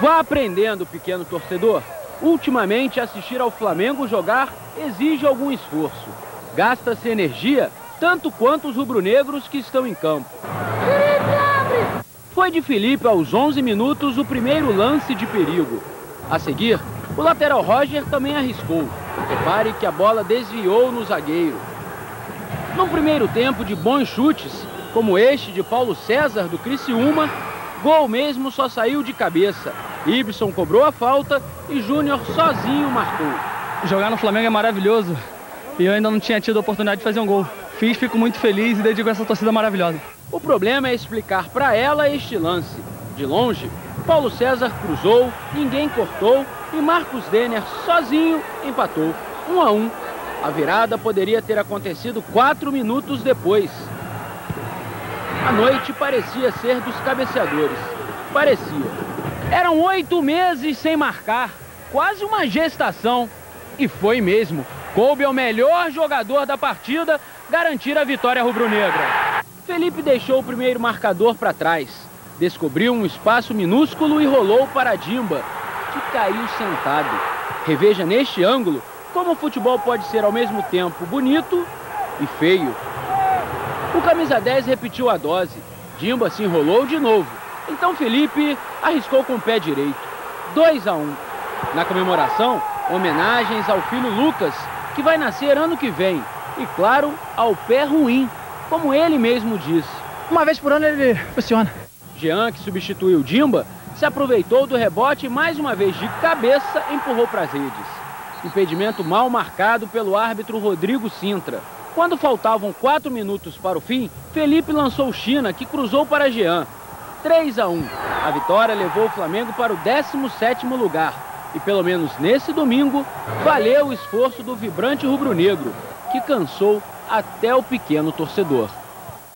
Vá aprendendo, pequeno torcedor. Ultimamente, assistir ao Flamengo jogar exige algum esforço. Gasta-se energia tanto quanto os rubro-negros que estão em campo. Foi de Felipe aos 11 minutos o primeiro lance de perigo. A seguir, o lateral Roger também arriscou. Repare que a bola desviou no zagueiro. Num primeiro tempo de bons chutes, como este de Paulo César do Criciúma, gol mesmo só saiu de cabeça. Ibson cobrou a falta e Júnior sozinho marcou. Jogar no Flamengo é maravilhoso e eu ainda não tinha tido a oportunidade de fazer um gol. Fico muito feliz e dedico a essa torcida maravilhosa. O problema é explicar para ela este lance. De longe, Paulo César cruzou, ninguém cortou e Marcos Denner sozinho empatou 1-1. A virada poderia ter acontecido 4 minutos depois. A noite parecia ser dos cabeceadores. Parecia. Eram 8 meses sem marcar, quase uma gestação. E foi mesmo. Coube ao melhor jogador da partida garantir a vitória rubro-negra. Felipe deixou o primeiro marcador para trás. Descobriu um espaço minúsculo e rolou para Dimba, que caiu sentado. Reveja neste ângulo como o futebol pode ser ao mesmo tempo bonito e feio. O camisa 10 repetiu a dose. Dimba se enrolou de novo. Então Felipe arriscou com o pé direito. 2-1. Na comemoração, homenagens ao filho Lucas, que vai nascer ano que vem. E claro, ao pé ruim, como ele mesmo disse. Uma vez por ano ele funciona. Jean, que substituiu Dimba, se aproveitou do rebote e mais uma vez de cabeça empurrou para as redes. Impedimento mal marcado pelo árbitro Rodrigo Sintra. Quando faltavam 4 minutos para o fim, Felipe lançou China, que cruzou para Jean. 3-1. A vitória levou o Flamengo para o 17º lugar. E pelo menos nesse domingo, valeu o esforço do vibrante rubro-negro, que cansou até o pequeno torcedor.